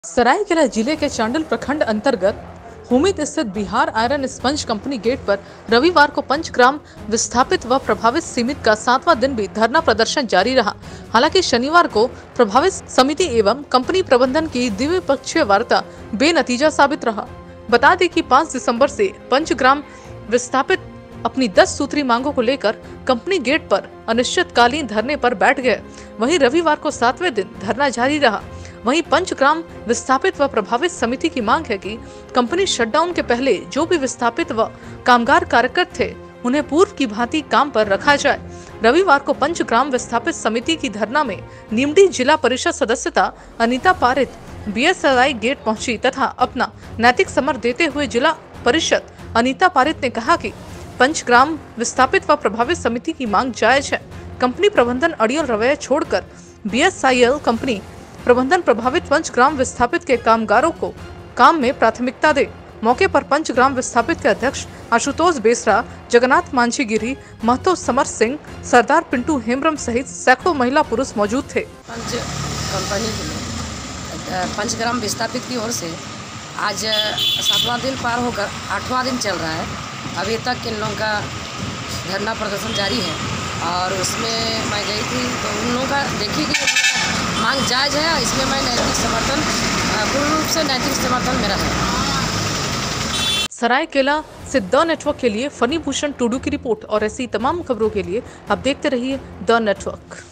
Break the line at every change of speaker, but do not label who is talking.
सरायकेला जिले के चांडिल प्रखंड अंतर्गत हुमित स्थित Bihar iron sponge company gate पर रविवार को पंचग्राम विस्थापित व प्रभावित समिति का 7वां दिन भी धरना प्रदर्शन जारी रहा। हालांकि शनिवार को प्रभावित समिति एवं कंपनी प्रबंधन की द्विपक्षीय वार्ता बेनतीजा साबित रहा। बता दें कि 5 दिसंबर से पंचग्राम विस्थापित अपनी 10 सूत्री मांगों को लेकर कंपनी गेट पर अनिश्चितकालीन धरने पर बैठ गए। वहीं रविवार को 7वें दिन धरना जारी रहा। वहीं पंचग्राम विस्थापित व प्रभावित समिति की मांग है कि कंपनी शटडाउन के पहले जो भी विस्थापित व कामगार कार्यरत थे उन्हें पूर्व की भांति काम पर रखा जाए। रविवार को पंचग्राम विस्थापित समिति की धरना में नीमडी जिला परिषद सदस्यता अनीता पारित बीएसएलआई गेट पहुंची तथा अपना नैतिक समर्थन देते हुए जिला परिषद अनीता पारित ने कहा कि पंचग्राम विस्थापित व प्रभावित समिति की मांग जायज है। कंपनी प्रबंधन अड़ियल रवैया छोड़कर बीएसआईएल कंपनी प्रबंधन प्रभावित पंचग्राम विस्थापित के कामगारों को काम में प्राथमिकता दे। मौके पर पंचग्राम विस्थापित के अध्यक्ष आशुतोष बेसरा, जगन्नाथ मांझी गिरी, महतो समर सिंह, सरदार पिंटू हेम्ब्रम सहित सैकड़ों महिला पुरुष मौजूद थे।
पंचग्राम विस्थापित की ओर से आज 7वां दिन पार होकर 8वां दिन चल रहा है। अभी तक इन लोगों का धरना प्रदर्शन जारी है और उसमें मैं गई थी तो उन लोगों का देखी कि मांग जायज़ है। इसमें मैं नैतिक समर्थन पूर्ण रूप से नैतिक समर्थन मेरा है।
सरायकेला से द नेटवर्क के लिए फनी भूषण टुडू की रिपोर्ट और ऐसी तमाम खबरों के लिए आप देखते रहिए द नेटवर्क।